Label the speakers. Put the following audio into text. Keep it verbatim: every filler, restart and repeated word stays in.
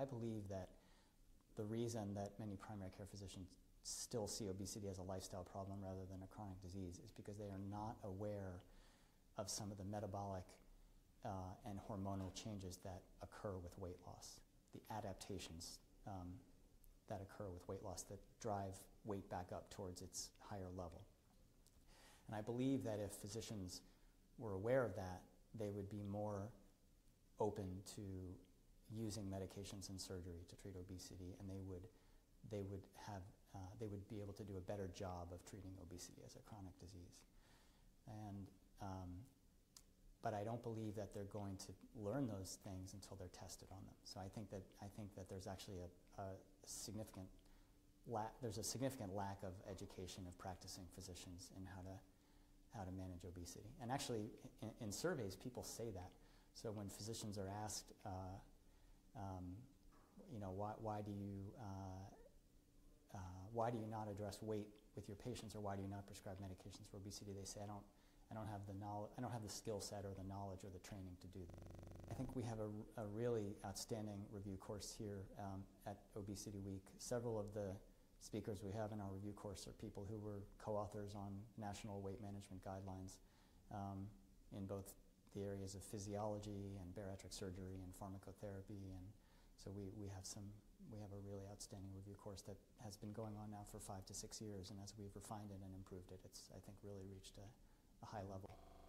Speaker 1: I believe that the reason that many primary care physicians still see obesity as a lifestyle problem rather than a chronic disease is because they are not aware of some of the metabolic uh, and hormonal changes that occur with weight loss, the adaptations um, that occur with weight loss that drive weight back up towards its higher level. And I believe that if physicians were aware of that, they would be more open to using medications and surgery to treat obesity, and they would, they would have, uh, they would be able to do a better job of treating obesity as a chronic disease. And, um, but I don't believe that they're going to learn those things until they're tested on them. So I think that I think that there's actually a, a significant la there's a significant lack of education of practicing physicians in how to how to manage obesity. And actually, in, in surveys, people say that. So when physicians are asked, uh, um, you know, why, why do you uh, uh, why do you not address weight with your patients, or why do you not prescribe medications for obesity? They say, I don't, I don't have the knowledge, I don't have the skill set or the knowledge or the training to do that. I think we have a, a really outstanding review course here um, at Obesity Week. Several of the speakers we have in our review course are people who were co-authors on national weight management guidelines um, in both the areas of physiology and bariatric surgery and pharmacotherapy, and so we, we have some we have a really outstanding review course that has been going on now for five to six years, and as we've refined it and improved it, it's I think really reached a, a high level.